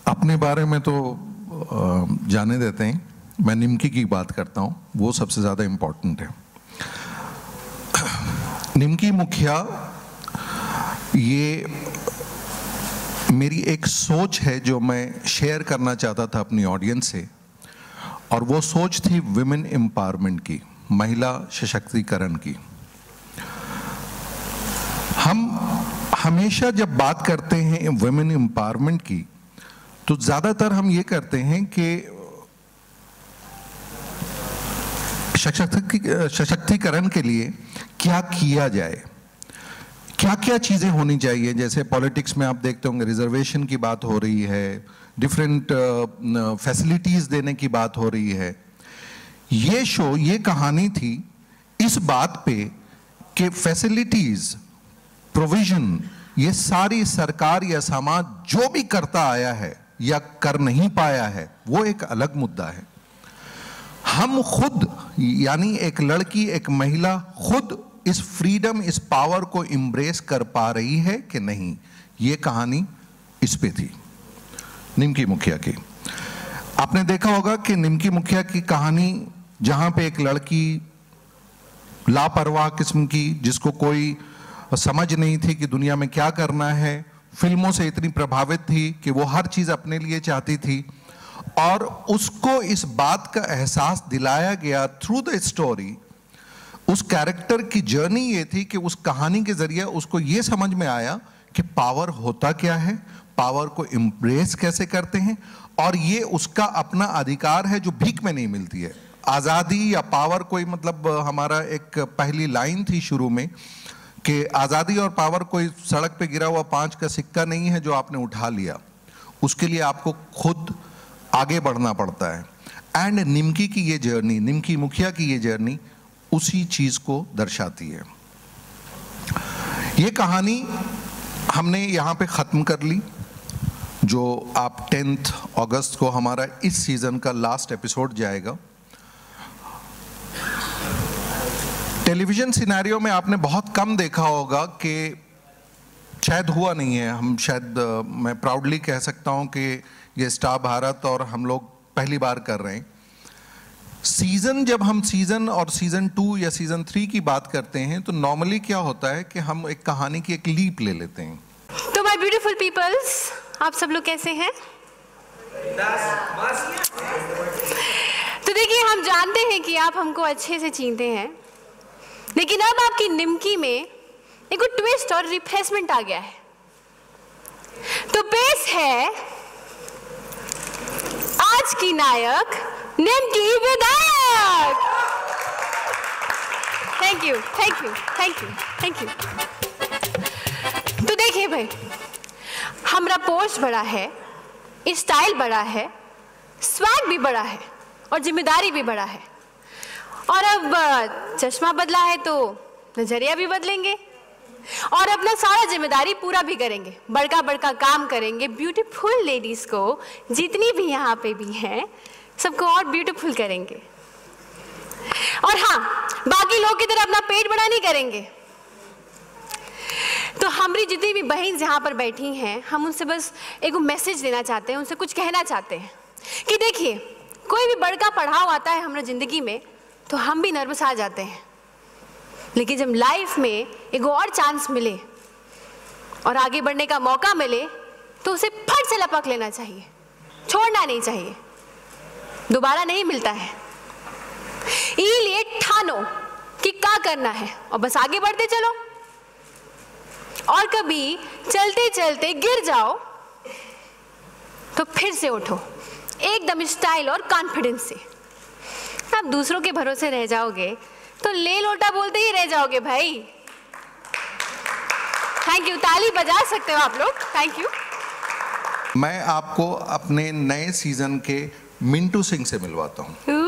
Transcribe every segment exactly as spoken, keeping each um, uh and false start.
अपने बारे में तो जाने देते हैं, मैं निमकी की बात करता हूँ, वो सबसे ज़्यादा इम्पोर्टेंट है। निमकी मुखिया ये मेरी एक सोच है जो मैं शेयर करना चाहता था अपनी ऑडियंस से, और वो सोच थी विमेन एम्पावरमेंट की, महिला सशक्तिकरण की। हम हमेशा जब बात करते हैं विमेन एम्पावरमेंट की तो ज़्यादातर हम ये करते हैं कि सशक्तिकरण के लिए क्या किया जाए, क्या क्या चीज़ें होनी चाहिए। जैसे पॉलिटिक्स में आप देखते होंगे रिजर्वेशन की बात हो रही है, डिफरेंट फैसिलिटीज़ देने की बात हो रही है। ये शो, ये कहानी थी इस बात पे कि फैसिलिटीज़, प्रोविज़न, ये सारी सरकार या समाज जो भी करता आया है या कर नहीं पाया है वो एक अलग मुद्दा है। हम खुद यानी एक लड़की, एक महिला खुद इस फ्रीडम, इस पावर को एम्ब्रेस कर पा रही है कि नहीं, ये कहानी इस पे थी निमकी मुखिया की। आपने देखा होगा कि निमकी मुखिया की कहानी जहां पे एक लड़की लापरवाह किस्म की, जिसको कोई समझ नहीं थी कि दुनिया में क्या करना है, फिल्मों से इतनी प्रभावित थी कि वो हर चीज़ अपने लिए चाहती थी, और उसको इस बात का एहसास दिलाया गया थ्रू द स्टोरी। उस कैरेक्टर की जर्नी ये थी कि उस कहानी के जरिए उसको ये समझ में आया कि पावर होता क्या है, पावर को एम्ब्रेस कैसे करते हैं, और ये उसका अपना अधिकार है जो भीख में नहीं मिलती है। आज़ादी या पावर कोई मतलब, हमारा एक पहली लाइन थी शुरू में कि आज़ादी और पावर कोई सड़क पे गिरा हुआ पांच का सिक्का नहीं है जो आपने उठा लिया, उसके लिए आपको खुद आगे बढ़ना पड़ता है। एंड निमकी की ये जर्नी, निमकी मुखिया की ये जर्नी उसी चीज़ को दर्शाती है। ये कहानी हमने यहाँ पे ख़त्म कर ली, जो आप टेंथ अगस्त को हमारा इस सीज़न का लास्ट एपिसोड जाएगा। टेलीविज़न सिनेरियो में आपने बहुत कम देखा होगा कि शायद हुआ नहीं है, हम शायद मैं प्राउडली कह सकता हूँ कि ये स्टार भारत और हम लोग पहली बार कर रहे हैं। सीज़न, जब हम सीज़न और सीज़न टू या सीज़न थ्री की बात करते हैं तो नॉर्मली क्या होता है कि हम एक कहानी की एक लीप ले लेते हैं। तो माय ब्यूटीफुल पीपल्स, आप सब लोग कैसे हैं? तो देखिए, हम जानते हैं कि आप हमको अच्छे से चीनते हैं, लेकिन अब आपकी निमकी में एक ट्विस्ट और रिफ्रेशमेंट आ गया है। तो पेश है आज की नायक Nimki Vidhayak. Thank you, thank you, thank you, thank you. तो देखिए भाई, हमारा पोस्ट बड़ा है, स्टाइल बड़ा है, स्वैग भी बड़ा है और जिम्मेदारी भी बड़ा है, और अब चश्मा बदला है तो नजरिया भी बदलेंगे और अपना सारा जिम्मेदारी पूरा भी करेंगे, बड़का बड़का काम करेंगे। ब्यूटीफुल लेडीज को जितनी भी यहाँ पे भी हैं सबको और ब्यूटीफुल करेंगे, और हाँ, बाकी लोग की तरह अपना पेट बड़ा नहीं करेंगे। तो हमारी जितनी भी बहन यहाँ पर बैठी हैं, हम उनसे बस एक मैसेज देना चाहते हैं, उनसे कुछ कहना चाहते हैं कि देखिए, कोई भी बड़का पड़ाव आता है हमारी ज़िंदगी में तो हम भी नर्वस आ जाते हैं, लेकिन जब लाइफ में एक और चांस मिले और आगे बढ़ने का मौका मिले तो उसे फट से लपक लेना चाहिए, छोड़ना नहीं चाहिए, दोबारा नहीं मिलता है। इसलिए ठानो कि क्या करना है और बस आगे बढ़ते चलो, और कभी चलते चलते गिर जाओ तो फिर से उठो एकदम स्टाइल और कॉन्फिडेंस से। आप दूसरों के भरोसे रह जाओगे तो ले लोटा बोलते ही रह जाओगे भाई। थैंक यू, ताली बजा सकते हो आप लोग, थैंक यू। मैं आपको अपने नए सीजन के मिंटू सिंह से मिलवाता हूँ।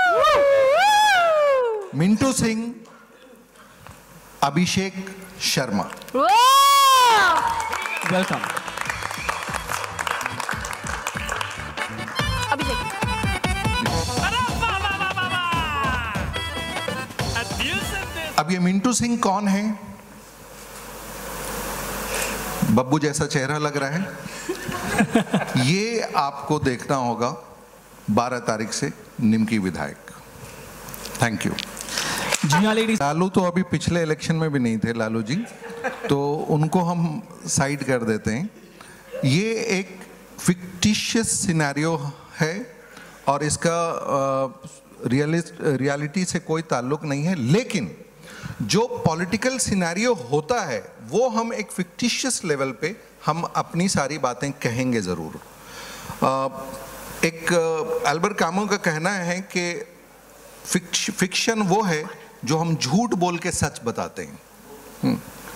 मिंटू सिंह अभिषेक शर्मा। वेलकम। अभिषेक, अब ये मिंटू सिंह कौन है? बब्बू जैसा चेहरा लग रहा है। ये आपको देखना होगा बारह तारीख से निमकी विधायक। थैंक यू जी हाँ लेडीज। लालू तो अभी पिछले इलेक्शन में भी नहीं थे लालू जी, तो उनको हम साइड कर देते हैं। ये एक फिक्टिशियस सिनेरियो है और इसका रियलिटी से कोई ताल्लुक नहीं है, लेकिन जो पॉलिटिकल सिनेरियो होता है वो हम एक फिक्टिशियस लेवल पे हम अपनी सारी बातें कहेंगे ज़रूर। एक अल्बर्ट कामू का कहना है कि फिक्श, फिक्शन वो है जो हम झूठ बोल के सच बताते हैं।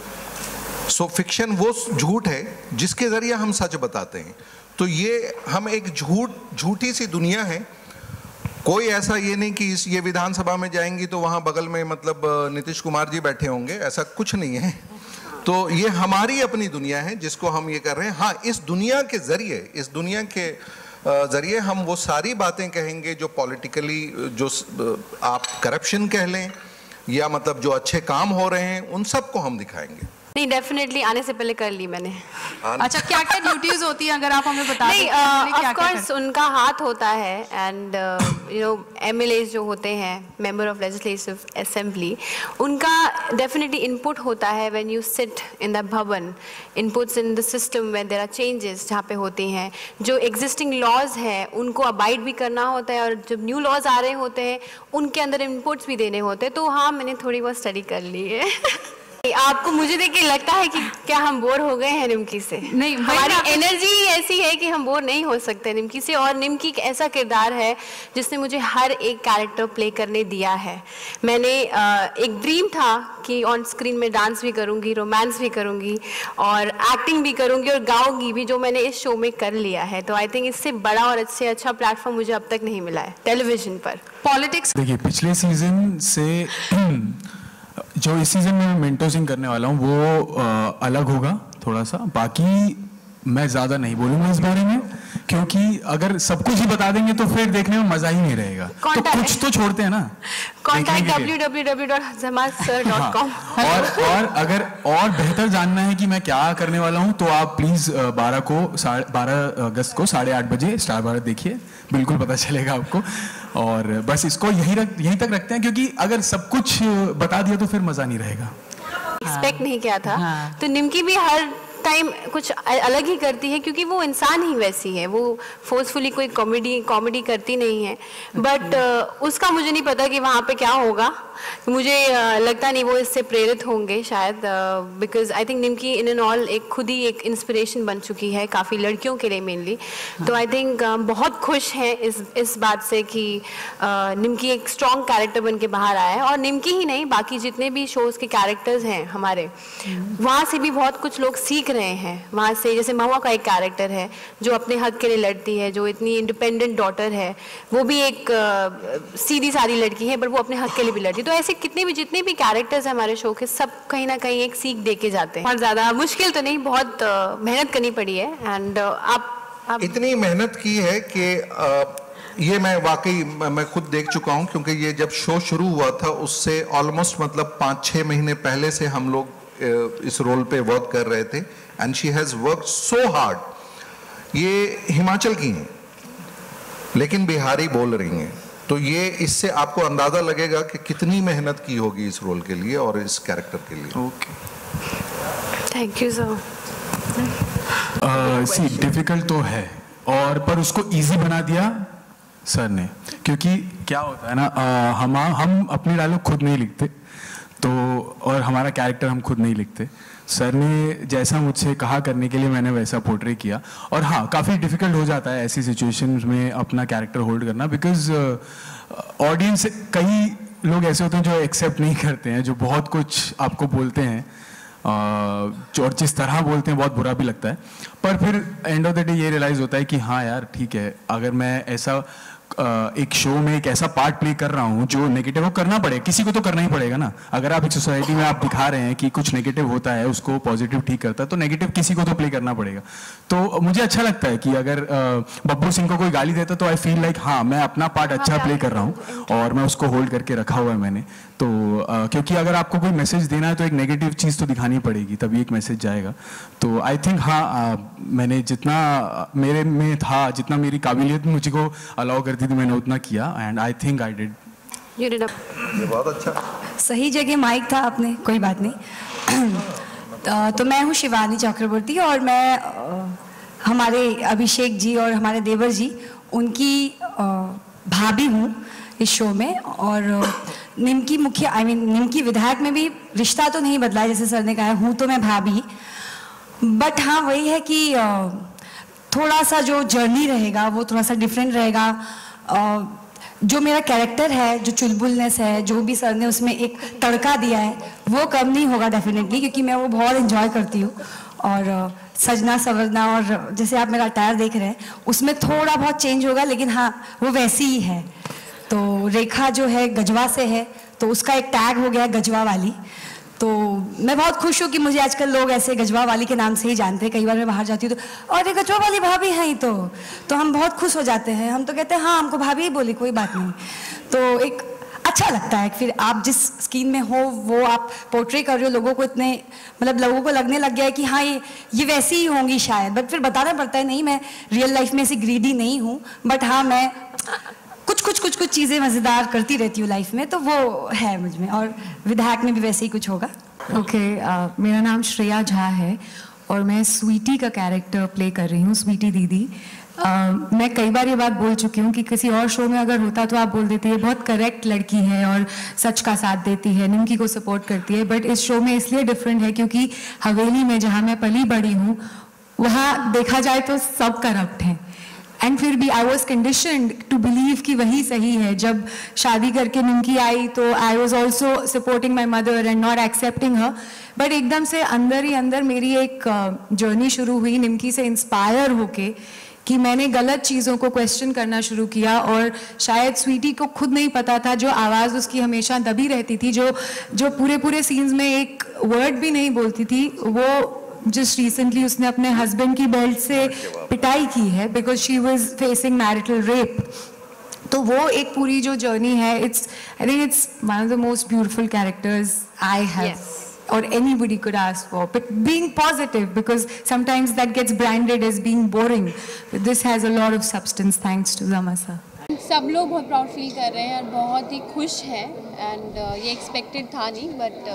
सो फिक्शन वो झूठ है जिसके ज़रिए हम सच बताते हैं। तो ये हम एक झूठ झूठी सी दुनिया है। कोई ऐसा ये नहीं कि इस ये विधानसभा में जाएंगी तो वहाँ बगल में मतलब नीतीश कुमार जी बैठे होंगे, ऐसा कुछ नहीं है। तो ये हमारी अपनी दुनिया है जिसको हम ये कर रहे हैं। हाँ, इस दुनिया के ज़रिए इस दुनिया के ज़रिए हम वो सारी बातें कहेंगे जो पॉलिटिकली, जो आप करप्शन कह लें या मतलब जो अच्छे काम हो रहे हैं, उन सब को हम दिखाएंगे। नहीं, डेफिनेटली आने से पहले कर ली मैंने। अच्छा, क्या क्या ड्यूटीज होती हैं अगर आप हमें बता दें? नहीं, ऑफ कोर्स उनका हाथ होता है एंड यू नो एमएलए जो होते हैं, मेंबर ऑफ लेजिस्लेटिव असेंबली, उनका डेफिनेटली इनपुट होता है when you sit in the bhavan, inputs in the system when there are changes जहाँ पे होते हैं। जो एग्जिस्टिंग लॉज हैं उनको अबाइड भी करना होता है और जब न्यू लॉज आ रहे होते हैं उनके अंदर इनपुट्स भी देने होते हैं। तो हाँ, मैंने थोड़ी बहुत स्टडी कर ली है। आपको मुझे देख के लगता है कि क्या हम बोर हो गए हैं निमकी से? नहीं, हमारी एनर्जी ऐसी है कि हम बोर नहीं हो सकते निमकी से। और निमकी एक ऐसा किरदार है जिसने मुझे हर एक कैरेक्टर प्ले करने दिया है। मैंने एक ड्रीम था कि ऑन स्क्रीन में डांस भी करूंगी, रोमांस भी करूंगी और एक्टिंग भी करूंगी और गाऊंगी भी, जो मैंने इस शो में कर लिया है। तो आई थिंक इससे बड़ा और इससे अच्छा प्लेटफॉर्म मुझे अब तक नहीं मिला है टेलीविजन पर। पॉलिटिक्स देखिए, पिछले सीजन से जो इस सीजन में मैं मेंटोरिंग करने वाला हूँ वो आ, अलग होगा थोड़ा सा। बाकी मैं ज़्यादा नहीं बोलूँगा इस बारे में, क्योंकि अगर सब कुछ ही बता देंगे तो फिर देखने में मज़ा ही नहीं रहेगा। तो कुछ तो छोड़ते हैं ना। Contact W W W dot Jamal sir dot com. और और अगर और बेहतर जानना है कि मैं क्या करने वाला हूँ तो आप प्लीज़ बारह को बारह अगस्त को साढ़े आठ बजे स्टार भारत देखिए, बिल्कुल पता चलेगा आपको। और बस इसको यही रख यहीं तक रखते हैं, क्योंकि अगर सब कुछ बता दिया तो फिर मज़ा नहीं रहेगा। एक्सपेक्ट नहीं किया था। हाँ। तो निमकी भी हर टाइम कुछ अलग ही करती है, क्योंकि वो इंसान ही वैसी है। वो फोर्सफुली कोई कॉमेडी कॉमेडी करती नहीं है। बट uh, उसका मुझे नहीं पता कि वहाँ पे क्या होगा। मुझे uh, लगता नहीं वो इससे प्रेरित होंगे शायद, because I think Nimki in and all एक खुद ही एक इंस्पिरेशन बन चुकी है काफ़ी लड़कियों के लिए मेनली। तो आई थिंक uh, बहुत खुश हैं इस इस बात से कि uh, निमकी एक स्ट्रॉन्ग कैरेक्टर बन के बाहर आया है। और निमकी ही नहीं, बाकी जितने भी शोज़ के कैरेक्टर्स हैं हमारे, वहाँ से भी बहुत कुछ लोग सीख रहे हैं। वहाँ से जैसे महुआ का एक कैरेक्टर है जो अपने हक के लिए लड़ती है, जो इतनी इंडिपेंडेंट डॉटर है, वो भी एक uh, सीधी सारी लड़की है, बट वो अपने हक के लिए भी लड़ती है। तो ऐसे कितने भी जितने भी कैरेक्टर्स हैं हमारे शो के, सब कहीं ना कहीं एक सीख दे के जाते हैं। और ज़्यादा मुश्किल तो नहीं, बहुत uh, मेहनत करनी पड़ी है। एंड uh, आप, आप इतनी मेहनत की है कि uh, ये मैं वाकई मैं खुद देख चुका हूँ, क्योंकि ये जब शो शुरू हुआ था उससे ऑलमोस्ट मतलब पाँच छः महीने पहले से हम लोग uh, इस रोल पे वर्क कर रहे थे। And she has work so hard. ये हिमाचल की हैं लेकिन बिहारी बोल रही हैं, तो ये इससे आपको अंदाजा लगेगा कि कितनी मेहनत की होगी इस रोल के लिए और इस कैरेक्टर के लिए। Okay, thank you sir. See difficult तो है, और पर उसको इजी बना दिया सर ने। क्योंकि क्या होता है ना, uh, हम हम अपने डायलॉग खुद नहीं लिखते, तो और हमारा कैरेक्टर हम खुद नहीं लिखते। सर ने जैसा मुझसे कहा करने के लिए मैंने वैसा पोर्ट्रे किया। और हाँ, काफ़ी डिफ़िकल्ट हो जाता है ऐसी सिचुएशंस में अपना कैरेक्टर होल्ड करना, बिकॉज ऑडियंस कई लोग ऐसे होते हैं जो एक्सेप्ट नहीं करते हैं, जो बहुत कुछ आपको बोलते हैं uh, और जिस तरह बोलते हैं बहुत बुरा भी लगता है। पर फिर एंड ऑफ द डे ये रियलाइज़ होता है कि हाँ यार ठीक है, अगर मैं ऐसा एक शो में एक ऐसा पार्ट प्ले कर रहा हूँ जो नेगेटिव वो करना पड़ेगा, किसी को तो करना ही पड़ेगा ना। अगर आप एक सोसाइटी में आप दिखा रहे हैं कि कुछ नेगेटिव होता है, उसको पॉजिटिव ठीक करता है, तो नेगेटिव किसी को तो प्ले करना पड़ेगा। तो मुझे अच्छा लगता है कि अगर बब्बू सिंह को कोई गाली देता तो आई फील लाइक हाँ मैं अपना पार्ट अच्छा प्ले कर रहा हूँ और मैं उसको होल्ड करके रखा हुआ है मैंने। तो uh, क्योंकि अगर आपको कोई मैसेज देना है तो एक नेगेटिव चीज़ तो दिखानी पड़ेगी, तभी एक मैसेज जाएगा। तो आई थिंक हाँ uh, मैंने जितना मेरे में था, जितना मेरी काबिलियत मुझे को अलाउ करती थी, मैंने उतना किया and I think I did. You did a... ये बहुत अच्छा, सही जगह माइक था आपने, कोई बात नहीं। तो मैं हूँ शिवानी चक्रवर्ती और मैं हमारे अभिषेक जी और हमारे देवर जी उनकी भाभी हूँ इस शो में। और निमकी मुखिया आई मीन निमकी विधायक में भी रिश्ता तो नहीं बदला है, जैसे सर ने कहा हूँ तो मैं भाभी, बट हाँ वही है कि थोड़ा सा जो जर्नी रहेगा वो थोड़ा सा डिफरेंट रहेगा। जो मेरा कैरेक्टर है, जो चुलबुलनेस है, जो भी सर ने उसमें एक तड़का दिया है, वो कम नहीं होगा डेफिनेटली, क्योंकि मैं वो बहुत एंजॉय करती हूँ। और सजना सवरना और जैसे आप मेरा अटायर देख रहे हैं उसमें थोड़ा बहुत चेंज होगा, लेकिन हाँ वो वैसी ही है। तो रेखा जो है गजवा से है, तो उसका एक टैग हो गया गजवा वाली। तो मैं बहुत खुश हूँ कि मुझे आजकल लोग ऐसे गजवा वाली के नाम से ही जानते हैं। कई बार मैं बाहर जाती हूँ तो और ये गजवा वाली भाभी हैं ही, तो तो हम बहुत खुश हो जाते हैं। हम तो कहते हैं हाँ हमको भाभी ही बोली, कोई बात नहीं। तो एक अच्छा लगता है फिर आप जिस स्कीन में हो वो आप पोर्ट्रे कर रहे हो, लोगों को इतने मतलब लोगों को लगने लग गया है कि हाँ ये ये वैसी ही होंगी शायद, बट फिर बताना पड़ता है नहीं मैं रियल लाइफ में ऐसी ग्रीडी नहीं हूँ, बट हाँ मैं कुछ कुछ कुछ कुछ चीज़ें मज़ेदार करती रहती हूँ लाइफ में, तो वो है मुझ में। और विधायक में भी वैसे ही कुछ होगा। ओके okay, uh, मेरा नाम श्रेया झा है और मैं स्वीटी का कैरेक्टर प्ले कर रही हूँ, स्वीटी दीदी। uh, मैं कई बार ये बात बोल चुकी हूँ कि किसी और शो में अगर होता तो आप बोल देती है बहुत करेक्ट लड़की है और सच का साथ देती है, निमकी को सपोर्ट करती है, बट इस शो में इसलिए डिफरेंट है क्योंकि हवेली में जहाँ मैं पली बड़ी हूँ वहाँ देखा जाए तो सब करप्ट हैं। एंड फिर भी I was conditioned to believe कि वही सही है। जब शादी करके निमकी आई तो I was also supporting my mother and not accepting her, but एकदम से अंदर ही अंदर मेरी एक जर्नी uh, शुरू हुई निमकी से इंस्पायर होके कि मैंने गलत चीज़ों को क्वेश्चन करना शुरू किया। और शायद स्वीटी को खुद नहीं पता था, जो आवाज़ उसकी हमेशा दबी रहती थी, जो जो पूरे पूरे सीन्स में एक वर्ड भी नहीं बोलती थी, वो जस्ट रिसेंटली उसने अपने हस्बैंड की बेल्ट से पिटाई की है because she was facing marital rape. तो वो एक पूरी जो जर्नी है, it's I think it's one of the most beautiful characters I have or anybody could ask for, but being positive because sometimes that gets branded as being boring, but this has a lot of substance thanks to Zamasa. सब लोग बहुत proud feel कर रहे हैं और बहुत ही खुश हैं एंड uh, ये एक्सपेक्टेड था नहीं,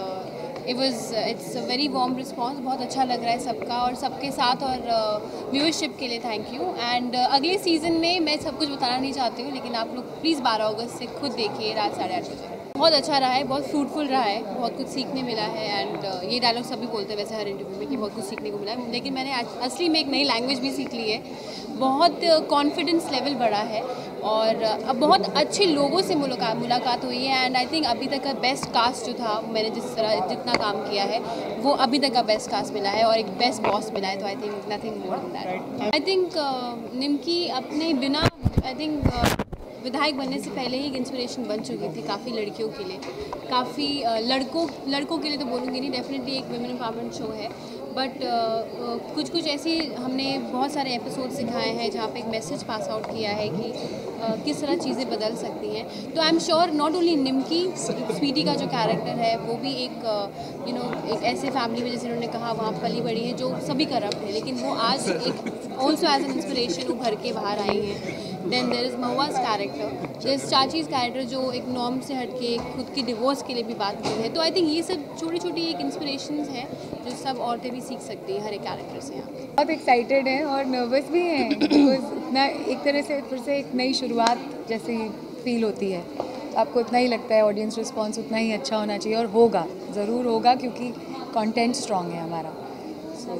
but it was it's a very warm response. बहुत अच्छा लग रहा है सबका और सबके साथ, और व्यूअरशिप uh, के लिए थैंक यू। एंड uh, अगले सीज़न में मैं सब कुछ बताना नहीं चाहती हूँ, लेकिन आप लोग प्लीज़ बारह अगस्त से खुद देखिए रात साढ़े आठ बजे। बहुत अच्छा रहा है, बहुत फ्रूटफुल रहा है, बहुत कुछ सीखने मिला है। एंड uh, ये डायलॉग सभी बोलते हैं वैसे हर इंटरव्यू में कि बहुत कुछ सीखने को मिला है, लेकिन मैंने असली में एक नई लैंग्वेज भी सीख ली है। बहुत कॉन्फिडेंस uh, लेवल बढ़ा है और uh, अब बहुत अच्छे लोगों से मुलाकात मुलाकात हुई है। एंड आई थिंक अभी तक का बेस्ट कास्ट जो था, मैंने जिस तरह जितना काम किया है वो अभी तक का बेस्ट कास्ट मिला है और एक बेस्ट बॉस मिला है। तो I think nothing more than that. I think Nimki अपने बिना आई थिंक uh, विधायक बनने से पहले ही एक इंस्पिरेशन बन चुकी थी काफ़ी लड़कियों के लिए, काफ़ी लड़कों लड़कों के लिए तो बोलूँगी नहीं, डेफिनेटली एक वुमेन एम्पावरमेंट शो है, बट uh, कुछ कुछ ऐसी हमने बहुत सारे एपिसोड सिखाए हैं जहाँ पे एक मैसेज पास आउट किया है कि uh, किस तरह चीज़ें बदल सकती हैं। तो I am sure not only Nimki, Sweety का जो कैरेक्टर है वो भी एक you uh, know you know, एक ऐसे फैमिली में जैसे उन्होंने कहा वहाँ पली बड़ी है जो सभी करप्ट है, लेकिन वो आज एक ऑल्सो एज एन इंस्पिरेशन उभर के बाहर आई हैं। देन देर इज़ महुआ's कैरेक्टर, देर इज़ चाचीज़ कैरेक्टर जो एक नॉर्म से हट के खुद की डिवोर्स के लिए भी बात कर रहे हैं। तो आई थिंक ये सब छोटी छोटी एक इंस्पिरेशंस हैं जो सब औरतें भी सीख सकती हैं हर एक कैरेक्टर से। यहाँ बहुत एक्साइटेड हैं और नर्वस भी हैं बिकॉज इतना एक तरह से फिर से एक नई शुरुआत जैसी फील होती है। आपको इतना ही लगता है ऑडियंस रिस्पॉन्स उतना ही अच्छा होना चाहिए, और होगा, ज़रूर होगा, क्योंकि कंटेंट स्ट्रॉन्ग है हमारा। so,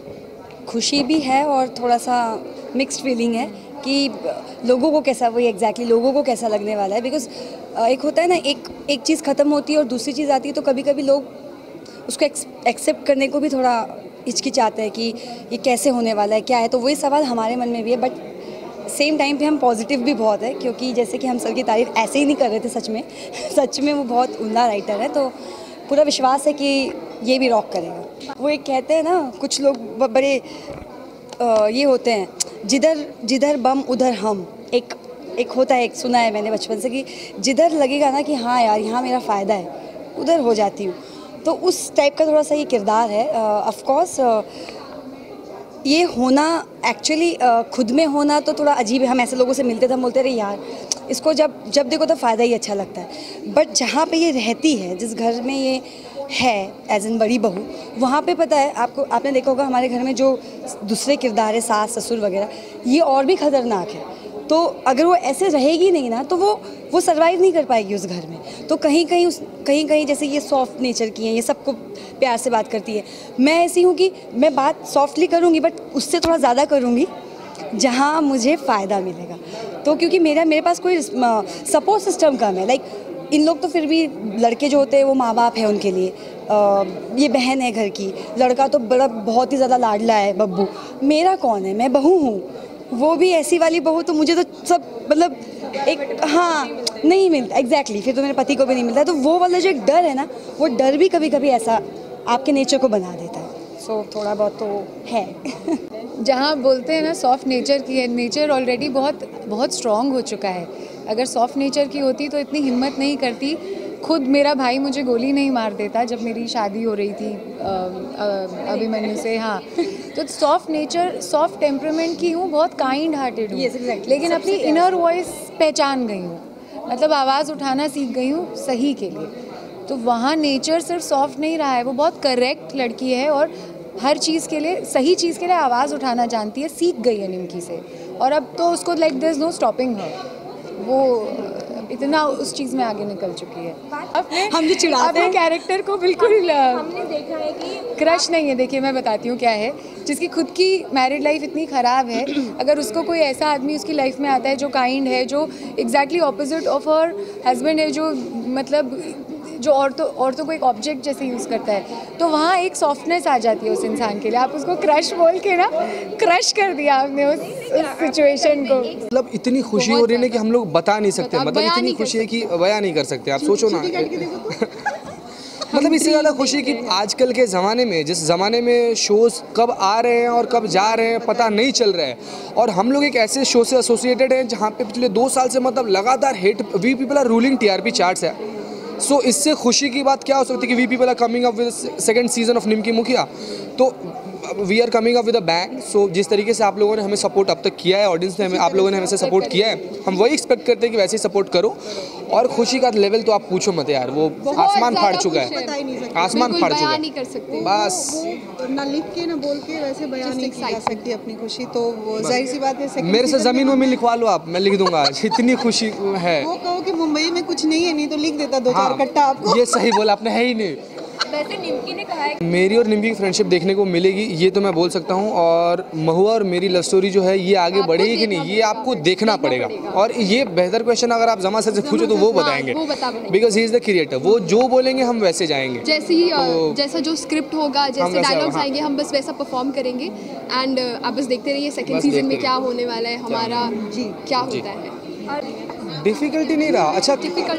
खुशी भी है और थोड़ा सा मिक्स्ड फीलिंग है कि लोगों को कैसा वही एग्जैक्टली exactly, लोगों को कैसा लगने वाला है। बिकॉज एक होता है ना, एक एक चीज़ ख़त्म होती है और दूसरी चीज़ आती है, तो कभी कभी लोग उसको एक्सेप्ट करने को भी थोड़ा हिचकिचाते हैं कि ये कैसे होने वाला है, क्या है। तो वही सवाल हमारे मन में भी है, बट सेम टाइम पे हम पॉजिटिव भी बहुत है, क्योंकि जैसे कि हम सर की तारीफ ऐसे ही नहीं कर रहे थे, सच में सच में वो बहुत उम्दा राइटर है, तो पूरा विश्वास है कि ये भी रॉक करेगा। वो एक कहते हैं ना, कुछ लोग बड़े आ, ये होते हैं, जिधर जिधर बम उधर हम, एक एक होता है, एक सुना है मैंने बचपन से कि जिधर लगेगा ना कि हाँ यार यहाँ मेरा फ़ायदा है, उधर हो जाती हूँ। तो उस टाइप का थोड़ा सा ये किरदार है। ऑफ कोर्स ये होना एक्चुअली खुद में होना तो थोड़ा अजीब है। हम ऐसे लोगों से मिलते थे, हम बोलते रहे यार इसको जब जब देखो तो फ़ायदा ही अच्छा लगता है, बट जहाँ पे ये रहती है, जिस घर में ये है एज एन बड़ी बहू, वहाँ पे पता है आपको, आपने देखा होगा हमारे घर में जो दूसरे किरदार है, सास ससुर वगैरह, ये और भी ख़तरनाक है। तो अगर वो ऐसे रहेगी नहीं ना तो वो वो सर्वाइव नहीं कर पाएगी उस घर में। तो कहीं कहीं उस कहीं कहीं जैसे ये सॉफ्ट नेचर की हैं, ये सबको प्यार से बात करती है, मैं ऐसी हूँ कि मैं बात सॉफ्टली करूँगी बट उससे थोड़ा ज़्यादा करूँगी जहाँ मुझे फ़ायदा मिलेगा। तो क्योंकि मेरा मेरे पास कोई सपोर्ट सिस्टम कम है। लाइक इन लोग तो फिर भी, लड़के जो होते हैं वो माँ बाप है उनके लिए, आ, ये बहन है घर की, लड़का तो बड़ा बहुत ही ज़्यादा लाडला है बब्बू, मेरा कौन है, मैं बहू हूँ, वो भी ऐसी वाली बहू, तो मुझे तो सब मतलब एक हाँ नहीं मिलता एग्जैक्टली exactly, फिर तो मेरे पति को भी नहीं मिलता। तो वो वाला जो एक डर है ना, वो डर भी कभी कभी ऐसा आपके नेचर को बना देता है। सो so, थोड़ा बहुत तो है। जहाँ बोलते हैं ना सॉफ्ट नेचर की है, नेचर ऑलरेडी बहुत बहुत स्ट्रॉन्ग हो चुका है। अगर सॉफ्ट नेचर की होती तो इतनी हिम्मत नहीं करती। खुद मेरा भाई मुझे गोली नहीं मार देता जब मेरी शादी हो रही थी अभिमन्यु से। हाँ, तो सॉफ्ट नेचर, सॉफ्ट टेम्परामेंट की हूँ, बहुत काइंड हार्टेड हूँ, yes, exactly. लेकिन अपनी इनर वॉइस पहचान गई हूँ, मतलब आवाज़ उठाना सीख गई हूँ सही के लिए। तो वहाँ नेचर सिर्फ सॉफ्ट नहीं रहा है, वो बहुत करेक्ट लड़की है और हर चीज़ के लिए, सही चीज़ के लिए आवाज़ उठाना जानती है, सीख गई है निमकी से। और अब तो उसको like there is no stopping her, वो इतना उस चीज़ में आगे निकल चुकी है। अपने हम जो चिढ़ाते हैं कैरेक्टर को बिल्कुल हमने देखा है कि क्रश नहीं है। देखिए मैं बताती हूँ क्या है, जिसकी खुद की मैरिड लाइफ इतनी ख़राब है, अगर उसको कोई ऐसा आदमी उसकी लाइफ में आता है जो काइंड है, जो exactly opposite of her husband है, जो मतलब जो औरतों औरतों को एक ऑब्जेक्ट जैसे यूज़ करता है, तो वहाँ एक सॉफ्टनेस आ जाती है उस इंसान के लिए। आप उसको क्रश बोल के ना क्रश कर दिया आपने उस सिचुएशन को। मतलब इतनी खुशी हो रही है कि हम लोग बता नहीं सकते, मतलब इतनी खुशी है कि बयां नहीं कर सकते। आप सोचो ना, मतलब इससे ज़्यादा खुशी कि आजकल के ज़माने में, जिस ज़माने में शोज़ कब आ रहे हैं और कब जा रहे हैं पता नहीं चल रहा है, और हम लोग एक ऐसे शो से एसोसिएटेड हैं जहाँ पे पिछले दो साल से मतलब लगातार hit, we people are ruling TRP charts है। सो so, इससे खुशी की बात क्या हो सकती है कि we people are coming up with second season of Nimki Mukhiya, तो we are coming up with a bang. So जिस तरीके से आप लोगों ने हमें सपोर्ट अब तक किया है, ऑडियंस ने हमें, आप लोगों ने हमें से सपोर्ट किया है, हम वही एक्सपेक्ट करते हैं कि वैसे ही सपोर्ट करो। और खुशी का लेवल तो आप पूछो मत यार, वो आसमान फाड़ चुका है, आसमान फाड़ चुका है। बस ना लिख के ना बोल के वैसे बयान नहीं की जा सकती अपनी खुशी, तो वो जाहिर सी बात है। मेरे से जमीन में लिखवा लो आप, मैं लिख दूंगा, इतनी खुशी है। वो कहो कि मुंबई में कुछ नहीं है, नहीं तो लिख देता दो चार कट्टा आपको। ये सही बोला आपने, है ही नहीं। वैसे निमकी ने कहा है मेरी और निमकी की फ्रेंडशिप देखने को मिलेगी, ये तो मैं बोल सकता हूँ। और महुआ और मेरी लव स्टोरी जो है ये आगे बढ़ेगी कि नहीं, ये आपको देखना पड़ेगा। और ये बेहतर क्वेश्चन अगर आप जमा सर से पूछो तो वो बताएंगे, because he is the creator. वो जो बोलेंगे हम वैसे जाएंगे, जैसे ही तो, जैसा जो स्क्रिप्ट होगा, जैसे डायलॉग्स हाँ। आएंगे, हम बस वैसा परफॉर्म करेंगे। एंड आप बस देखते रहिए सेकंड सीजन में क्या होने वाला है, हमारा क्या होता है। डिफ़िकल्टी नहीं रहा। अच्छा,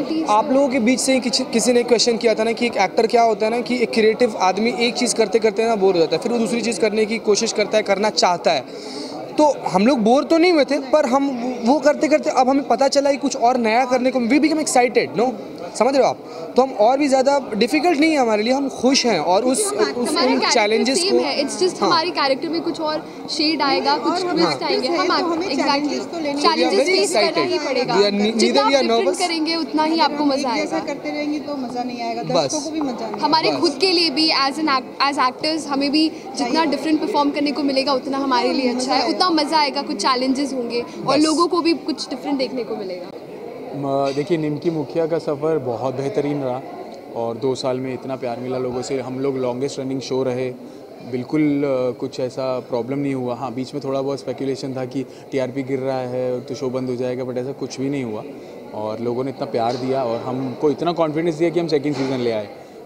आप लोगों के बीच से ही किसी, किसी ने क्वेश्चन किया था ना कि एक एक्टर क्या होता है ना, कि एक क्रिएटिव आदमी एक चीज़ करते करते ना बोर हो जाता है, फिर वो दूसरी चीज़ करने की कोशिश करता है, करना चाहता है। तो हम लोग बोर तो नहीं हुए थे, पर हम वो करते करते अब हमें पता चला कि कुछ और नया करने को, वी बिकम एक्साइटेड, नो, समझ रहे हो आप? तो हम और भी ज़्यादा डिफ़िकल्ट नहीं है हमारे लिए, हम खुश हैं और उस उस चैलेंजेस को, इट्स जस्ट हमारे कैरेक्टर में कुछ और शेड आएगा, कुछ ट्विस्ट आएंगे, हम एग्जैक्टली चैलेंजेस फेस करना ही पड़ेगा। जितना आप डिफरेंट करेंगे उतना ही आपको मजा आएगा। ऐसा करते रहेंगे तो मजा नहीं आएगा, दर्शकों को भी मजा नहीं। हमारे खुद के लिए भी एज एन एज एक्टर्स हमें भी जितना डिफरेंट परफॉर्म करने को मिलेगा उतना हमारे लिए अच्छा है, उतना मजा आएगा, कुछ चैलेंजेस होंगे और लोगों को भी कुछ डिफरेंट देखने को मिलेगा। देखिए, निमकी मुखिया का सफ़र बहुत बेहतरीन रहा और दो साल में इतना प्यार मिला लोगों से। हम लोग लॉन्गेस्ट रनिंग शो रहे, बिल्कुल कुछ ऐसा प्रॉब्लम नहीं हुआ। हाँ, बीच में थोड़ा बहुत स्पेकुलेशन था कि टीआरपी गिर रहा है तो शो बंद हो जाएगा, बट ऐसा कुछ भी नहीं हुआ और लोगों ने इतना प्यार दिया और हमको इतना कॉन्फिडेंस दिया कि हम सेकंड सीज़न ले आए।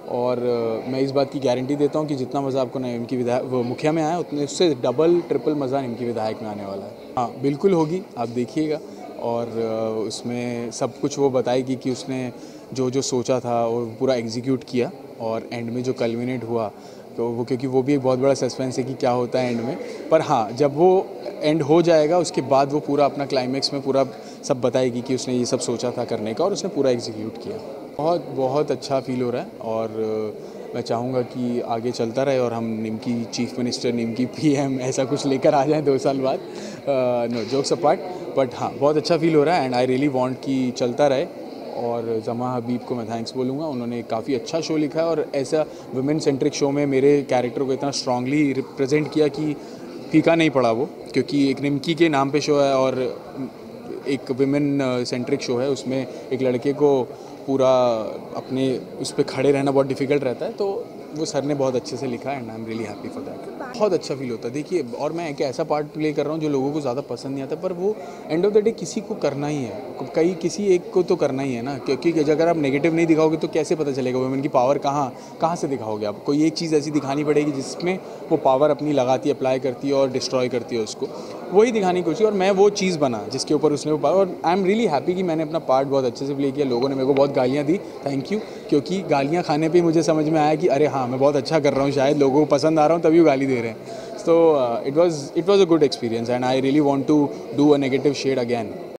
और uh, मैं इस बात की गारंटी देता हूँ कि जितना मज़ा आपको निमकी विधायक वो मुखिया में आया उतने उससे डबल ट्रिपल मज़ा निमकी विधायक में आने वाला है। हाँ बिल्कुल होगी, आप देखिएगा। और uh, उसमें सब कुछ वो बताएगी कि उसने जो जो सोचा था और पूरा एग्जीक्यूट किया, और एंड में जो कल्मिनेट हुआ तो वो, क्योंकि वो भी एक बहुत बड़ा सस्पेंस है कि क्या होता है एंड में। पर हाँ, जब वो एंड हो जाएगा उसके बाद वो पूरा अपना क्लाइमेक्स में पूरा सब बताएगी कि उसने ये सब सोचा था करने का और उसने पूरा एग्जीक्यूट किया। बहुत बहुत अच्छा फील हो रहा है और मैं चाहूँगा कि आगे चलता रहे और हम Nimki chief minister, Nimki PM ऐसा कुछ लेकर आ जाएं दो साल बाद। नो जोक्स अपार्ट, बट हाँ बहुत अच्छा फील हो रहा है एंड आई रियली वांट कि चलता रहे। और जमा हबीब को मैं थैंक्स बोलूँगा, उन्होंने काफ़ी अच्छा शो लिखा है और ऐसा वुमेन सेंट्रिक शो में मेरे कैरेक्टर को इतना स्ट्रांगली रिप्रेजेंट किया कि फीका नहीं पड़ा वो, क्योंकि एक निमकी के नाम पे शो है और एक वुमेन सेंट्रिक शो है, उसमें एक लड़के को पूरा अपने उस पर खड़े रहना बहुत डिफ़िकल्ट रहता है, तो वो सर ने बहुत अच्छे से लिखा and I am really happy for that. बहुत अच्छा फील होता है। देखिए, और मैं एक ऐसा पार्ट प्ले कर रहा हूँ जो लोगों को ज़्यादा पसंद नहीं आता, पर वो एंड ऑफ द डे किसी को करना ही है, कई किसी एक को तो करना ही है ना, क्योंकि अगर आप नेगेटिव नहीं दिखाओगे तो कैसे पता चलेगा वुमेन की पावर कहाँ कहाँ से दिखाओगे आप। कोई एक चीज़ ऐसी दिखानी पड़ेगी जिसमें वो पावर अपनी लगाती है, अप्लाई करती है और डिस्ट्रॉय करती है उसको, वही दिखाने की कोशिश। और मैं वो चीज़ बना जिसके ऊपर उसने वो पावर, और आई एम रियली हैप्पी कि मैंने अपना पार्ट बहुत अच्छे से प्ले किया। लोगों ने मेरे को बहुत गालियाँ दी, थैंक यू, क्योंकि गालियाँ खाने पर मुझे समझ में आया कि अरे हाँ मैं बहुत अच्छा कर रहा हूँ, शायद लोगों को पसंद आ रहा हूँ तभी वो गाली दे रहे हैं। So uh, it was it was a good experience and I really want to do a negative shade again.